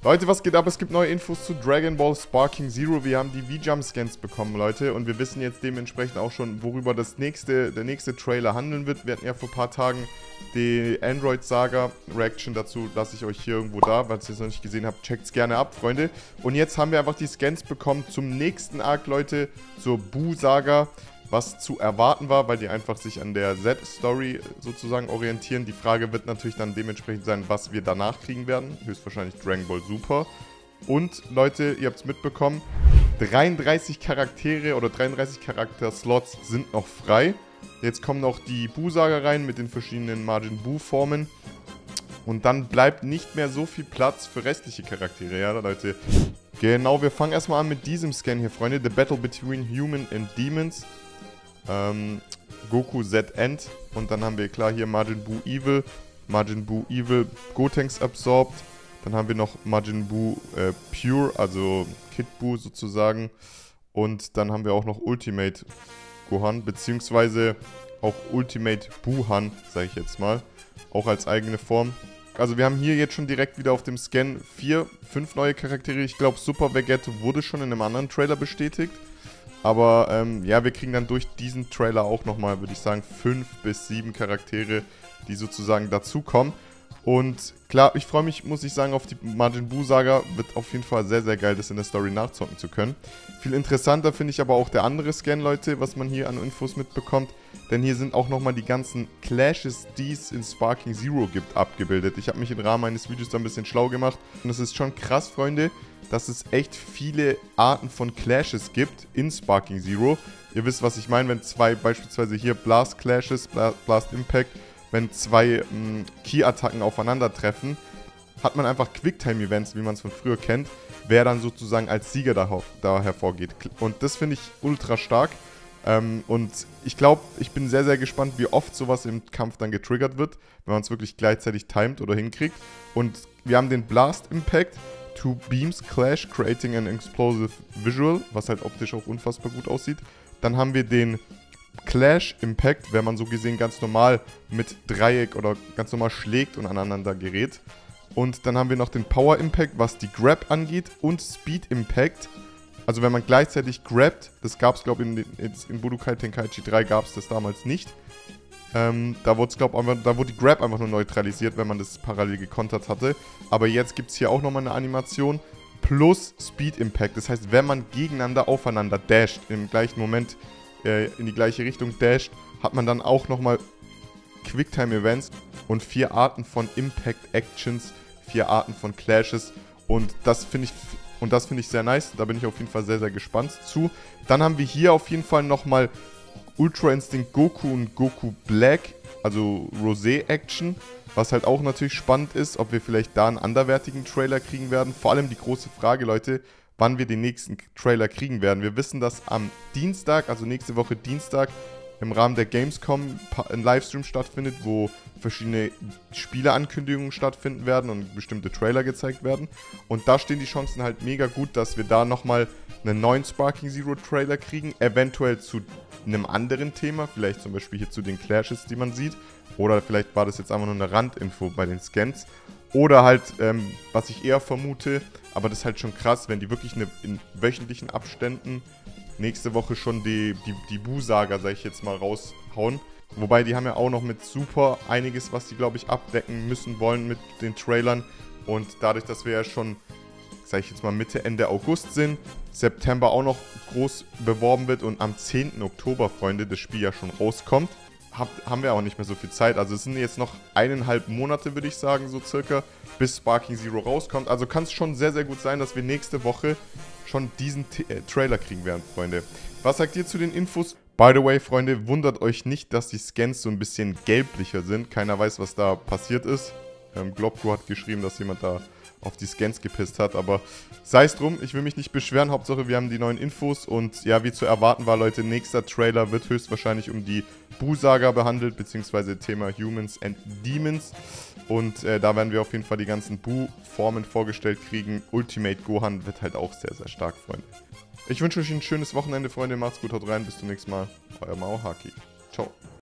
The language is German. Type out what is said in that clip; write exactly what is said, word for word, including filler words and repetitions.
Leute, was geht ab? Es gibt neue Infos zu Dragon Ball Sparking Zero. Wir haben die V-Jump-Scans bekommen, Leute. Und wir wissen jetzt dementsprechend auch schon, worüber das nächste, der nächste Trailer handeln wird. Wir hatten ja vor ein paar Tagen die Android-Saga-Reaction dazu. Lasse ich euch hier irgendwo da. Falls ihr es noch nicht gesehen habt, checkt es gerne ab, Freunde. Und jetzt haben wir einfach die Scans bekommen zum nächsten Arc, Leute. Zur Buu-Saga. Was zu erwarten war, weil die einfach sich an der Z-Story sozusagen orientieren. Die Frage wird natürlich dann dementsprechend sein, was wir danach kriegen werden. Höchstwahrscheinlich Dragon Ball Super. Und Leute, ihr habt es mitbekommen, dreiunddreißig Charaktere oder dreiunddreißig Charakter-Slots sind noch frei. Jetzt kommen noch die Buu-Saga rein mit den verschiedenen Majin Buu-Formen. Und dann bleibt nicht mehr so viel Platz für restliche Charaktere, ja, Leute. Genau, wir fangen erstmal an mit diesem Scan hier, Freunde. The Battle Between Human and Demons. Ähm, Goku Z End. Und dann haben wir klar hier Majin Buu Evil. Majin Buu Evil Gotenks Absorbed. Dann haben wir noch Majin Buu äh, Pure, also Kid Buu sozusagen. Und dann haben wir auch noch Ultimate Gohan, beziehungsweise auch Ultimate Buuhan, sage ich jetzt mal. Auch als eigene Form. Also wir haben hier jetzt schon direkt wieder auf dem Scan vier, fünf neue Charaktere. Ich glaube Super Vegeta wurde schon in einem anderen Trailer bestätigt. Aber ähm, ja, wir kriegen dann durch diesen Trailer auch nochmal, würde ich sagen, fünf bis sieben Charaktere, die sozusagen dazukommen. Und klar, ich freue mich, muss ich sagen, auf die Majin Buu-Saga. Wird auf jeden Fall sehr, sehr geil, das in der Story nachzocken zu können. Viel interessanter finde ich aber auch der andere Scan, Leute, was man hier an Infos mitbekommt. Denn hier sind auch nochmal die ganzen Clashes, die es in Sparking Zero gibt, abgebildet. Ich habe mich im Rahmen meines Videos da ein bisschen schlau gemacht. Und es ist schon krass, Freunde, dass es echt viele Arten von Clashes gibt in Sparking Zero. Ihr wisst, was ich meine, wenn zwei, beispielsweise hier Blast Clashes, Blast Impact, wenn zwei Ki-Attacken aufeinandertreffen, hat man einfach Quicktime-Events, wie man es von früher kennt, wer dann sozusagen als Sieger da, da hervorgeht. Und das finde ich ultra stark. Ähm, und ich glaube, ich bin sehr, sehr gespannt, wie oft sowas im Kampf dann getriggert wird, wenn man es wirklich gleichzeitig timet oder hinkriegt. Und wir haben den Blast Impact. Two Beams Clash, creating an explosive visual, was halt optisch auch unfassbar gut aussieht. Dann haben wir den Clash Impact, wenn man so gesehen ganz normal mit Dreieck oder ganz normal schlägt und aneinander gerät. Und dann haben wir noch den Power Impact, was die Grab angeht, und Speed Impact. Also wenn man gleichzeitig grabt, das gab es glaube ich in, in, in Budokai Tenkaichi drei gab es das damals nicht. Ähm, da wurde es, glaube ich, da wurde die Grab einfach nur neutralisiert, wenn man das parallel gekontert hatte. Aber jetzt gibt es hier auch nochmal eine Animation plus Speed Impact. Das heißt, wenn man gegeneinander aufeinander dasht, im gleichen Moment äh, in die gleiche Richtung dasht, hat man dann auch nochmal Quicktime Events und vier Arten von Impact Actions, vier Arten von Clashes. Und das finde ich, und das finde ich sehr nice. Da bin ich auf jeden Fall sehr, sehr gespannt zu. Dann haben wir hier auf jeden Fall nochmal Ultra Instinct Goku und Goku Black, also Rosé-Action, was halt auch natürlich spannend ist, ob wir vielleicht da einen anderwertigen Trailer kriegen werden. Vor allem die große Frage, Leute, wann wir den nächsten Trailer kriegen werden. Wir wissen, dass am Dienstag, also nächste Woche Dienstag, im Rahmen der Gamescom ein Livestream stattfindet, wo verschiedene Spieleankündigungen stattfinden werden und bestimmte Trailer gezeigt werden. Und da stehen die Chancen halt mega gut, dass wir da nochmal einen neuen Sparking Zero Trailer kriegen, eventuell zu einem anderen Thema, vielleicht zum Beispiel hier zu den Clashes, die man sieht. Oder vielleicht war das jetzt einfach nur eine Randinfo bei den Scans. Oder halt, ähm, was ich eher vermute, aber das ist halt schon krass, wenn die wirklich eine, in wöchentlichen Abständen nächste Woche schon die, die, die Buu-Saga, sag ich jetzt mal, raushauen. Wobei, die haben ja auch noch mit Super einiges, was die, glaube ich, abdecken müssen wollen mit den Trailern. Und dadurch, dass wir ja schon, sag ich jetzt mal, Mitte, Ende August sind, September auch noch groß beworben wird und am zehnten Oktober, Freunde, das Spiel ja schon rauskommt, hab, haben wir auch nicht mehr so viel Zeit. Also es sind jetzt noch eineinhalb Monate, würde ich sagen, so circa, bis Sparking Zero rauskommt. Also kann es schon sehr, sehr gut sein, dass wir nächste Woche schon diesen T äh, Trailer kriegen werden, Freunde. Was sagt ihr zu den Infos? By the way, Freunde, wundert euch nicht, dass die Scans so ein bisschen gelblicher sind. Keiner weiß, was da passiert ist. Ähm, Globko hat geschrieben, dass jemand da auf die Scans gepisst hat, aber sei es drum, ich will mich nicht beschweren, Hauptsache wir haben die neuen Infos und ja, wie zu erwarten war, Leute, nächster Trailer wird höchstwahrscheinlich um die Buu-Saga behandelt, beziehungsweise Thema Humans and Demons und äh, da werden wir auf jeden Fall die ganzen Buu-Formen vorgestellt kriegen. Ultimate Gohan wird halt auch sehr, sehr stark, Freunde. Ich wünsche euch ein schönes Wochenende, Freunde, macht's gut, haut rein, bis zum nächsten Mal, euer Mao Haki. Ciao.